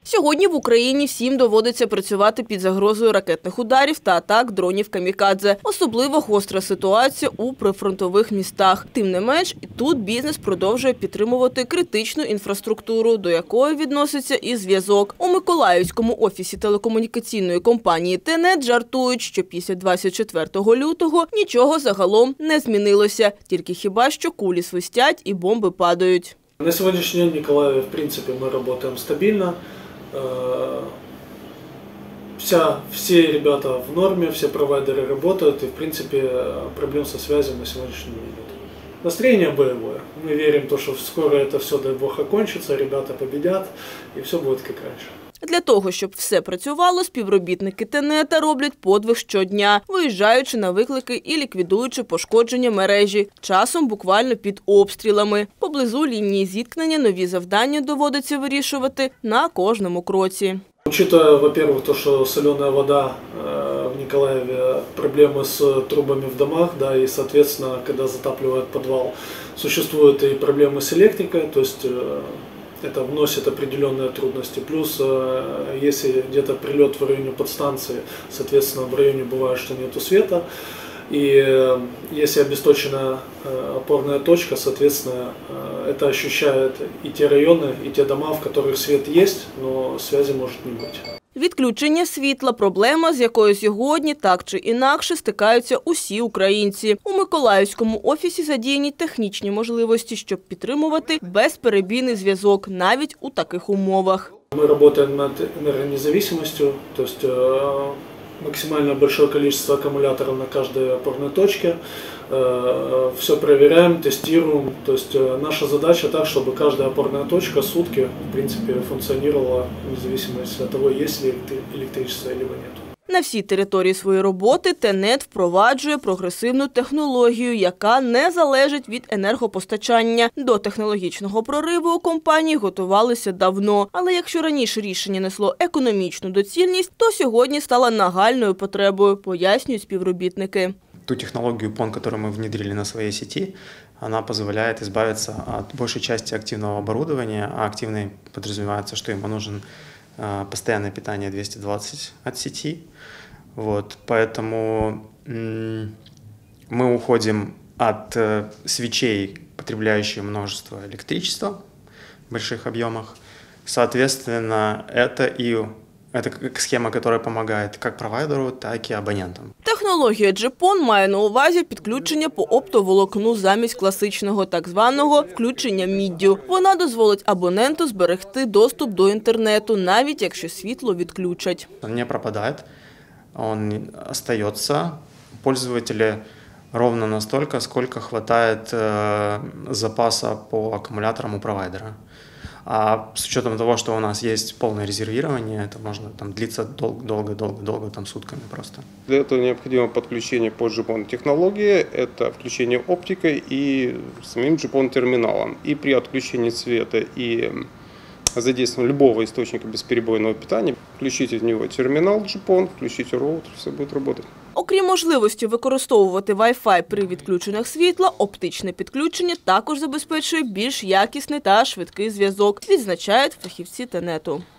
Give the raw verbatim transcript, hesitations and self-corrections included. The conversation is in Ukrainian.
Сьогодні в Україні всім доводиться працювати під загрозою ракетних ударів та атак дронів камікадзе. Особливо гостра ситуація у прифронтових містах. Тим не менш, і тут бізнес продовжує підтримувати критичну інфраструктуру, до якої відноситься і зв'язок. У Миколаївському офісі телекомунікаційної компанії «Тенет» жартують, що після двадцять четвертого лютого нічого загалом не змінилося. Тільки хіба що кулі свистять і бомби падають. На сьогоднішній день в Миколаеве, в принципе, мы работаем стабильно. Вся, все ребята в норме, все провайдеры работают, и в принципе проблем со связью на сегодняшний день нет. Настроение боевое. Мы верим в то, что скоро это все, дай бог, окончится, ребята победят, и все будет как раньше. Для того, щоб все працювало, співробітники «Тенета» роблять подвиг щодня, виїжджаючи на виклики і ліквідуючи пошкодження мережі, часом буквально під обстрілами. Поблизу лінії зіткнення нові завдання доводиться вирішувати на кожному кроці. Учитывая, во-первых, то, что соленая вода в Николаеве, проблемы с трубами в домах, да, и, соответственно, когда затапливают подвал, существуют и проблемы с электрикой, то есть это вносит определенные трудности. Плюс, если где-то прилет в районе подстанции, соответственно, в районе бывает, что нету света. И если обесточена опорная точка, соответственно, это ощущают и те районы, и те дома, в которых свет есть, но связи может не быть. Відключення світла – проблема, з якою сьогодні так чи інакше стикаються усі українці. У Миколаївському офісі задіяні технічні можливості, щоб підтримувати безперебійний зв'язок навіть у таких умовах. Ми працюємо над енергонезалежністю, тобто максимально большое количество аккумуляторов на каждой опорной точке. Все проверяем, тестируем. То есть наша задача так, чтобы каждая опорная точка сутки, в принципе, функционировала вне зависимости от того, есть ли электричество или нет. На всій території своєї роботи «Тенет» впроваджує прогресивну технологію, яка не залежить від енергопостачання. До технологічного прориву у компанії готувалися давно. Але якщо раніше рішення несло економічну доцільність, то сьогодні стало нагальною потребою, пояснюють співробітники. Ту технологию пон, которую мы внедрили на своей сети, она позволяет избавиться от большей части активного оборудования, а активный подразумевается, что ему нужен постоянное питание двести двадцать от сети. Вот, поэтому мы уходим от свечей, потребляющих множество электричества в больших объемах. Соответственно, это и это схема, которая помогает как провайдеру, так і абонентам. Технологія джипон має на увазі підключення по оптоволокну замість класичного так званого включення міддю. Вона дозволить абоненту зберегти доступ до інтернету, навіть якщо світло відключать. Він не пропадає, він залишається. Пользователі ровно настолько, сколько хватает запаса по аккумуляторам у провайдера. А с учетом того, что у нас есть полное резервирование, это можно там длиться долго-долго-долго, там сутками просто. Для этого необходимо подключение по джипон технологии, это включение оптикой и самим джипон терминалом. И при отключении света и задействовании любого источника бесперебойного питания, включите в него терминал джипон, включите роутер, все будет работать. Окрім можливості використовувати Wi-Fi при відключеннях світла, оптичне підключення також забезпечує більш якісний та швидкий зв'язок, відзначають фахівці «Тенету».